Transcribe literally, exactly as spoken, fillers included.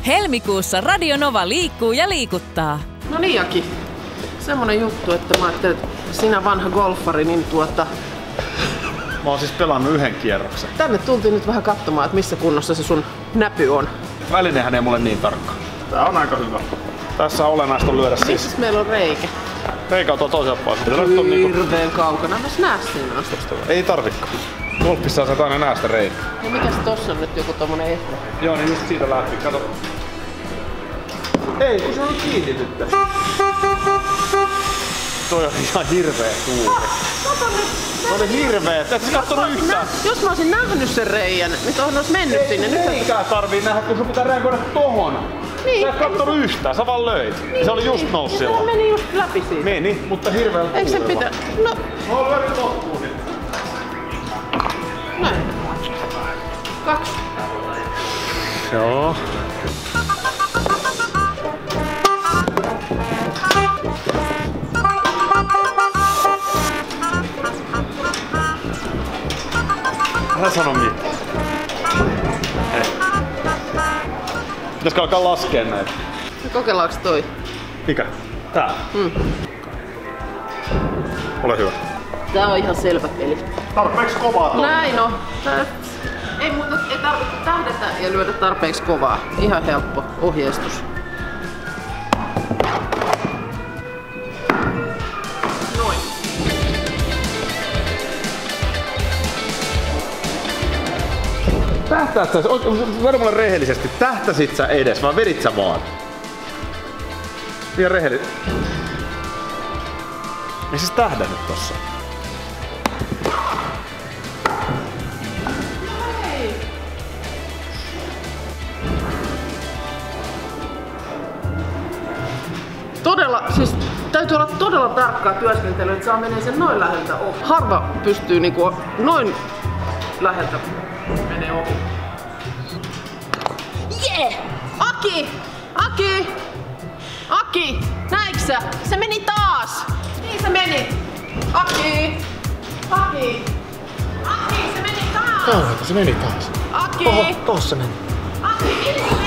Helmikuussa Radio Nova liikkuu ja liikuttaa. No niin, Aki. Semmonen juttu, että mä ajattelin, että sinä vanha golfari, niin tuota... Mä oon siis pelannut yhden kierroksen. Tänne tultiin nyt vähän katsomaan, että missä kunnossa se sun näpy on. Välinehän ei mulle niin tarkka. Tää on aika hyvä. Tässä on olennaista on lyödä siis. Missä meillä on reikä? Reikä on tuo toisella puolella. Hirveen niinku... kaukana. Mä näe siinä asti. Ei tarvikaan. Golfissa sä aina näe sitä reikä. No mikäs tossa on nyt joku tommonen ehto? Joo, niin just siitä lähti. Kato. Ei, kun se on kiinni nyt. Toi on ihan hirveä suuri. Kato nyt! Se oli hirveä, et sä kattonut yhtään. Jos mä olisin nähnyt sen reijän, niin tohon olisi mennyt ei, sinne. Nyt eikä et... tarvii nähdä, kun sun pitää reagoida tohon. Niin. Sä et kattonut yhtään, sä vaan löit. Niin, se oli just niin, noussut silloin. Se meni just läpi siitä. Meni, mutta hirveellä tuulella. Eikö se pitä... No... Mä oon lyönyt loppuun nyt. Näin. Kaksi. Joo. Älä sano mitään. Hei. Pitäisikö alkaa laskea näitä? Kokeillaanko toi? Mikä? Tää? Mm. Ole hyvä. Tää on ihan selvä peli. Tarpeeksi kovaa toi. Näin on. Tää... Ei muuta, ei tarvitse tähdätä ja lyödä tarpeeksi kovaa. Ihan helppo ohjeistus. Noin. Tähtäät sä, vedä mulle rehellisesti, tähtäsit sä edes vai vedit sä vaan? Ihan rehellisesti. Ei siis tähdännyt tossa. Todella, siis täytyy olla todella tarkkaa työskentelyä, että saa menee sen noin läheltä ohi. Harva pystyy niinku noin läheltä menee ohi. Jee! Yeah! Aki! Aki! Aki! Näitkö sä? Se meni taas! Niin se meni! Aki! Aki! Aki! Se meni taas! Kauheeta, se meni taas. Aki! Oho, tossa meni. Aki!